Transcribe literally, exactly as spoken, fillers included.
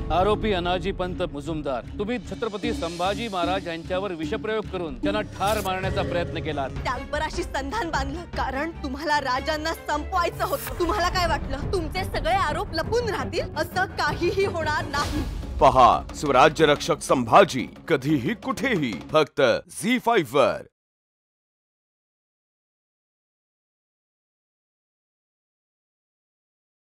आरोपी अनाजी पंत मुजुमदार, तुम्ही छत्रपती संभाजी महाराज यांच्यावर विषप्रयोग करून त्यांना ठार मारण्याचा प्रयत्न केलात। त्याबराशी संधान बांधलं कारण तुम्हाला राजांना संपवायचं होतं। तुम्हाला काय वाटलं तुमचे सगळे आरोप लपून राहतील? असं काहीही होणार नाही। पहा स्वराज्य रक्षक संभाजी कधीही कुठेही फक्त झी फाईव्ह वर।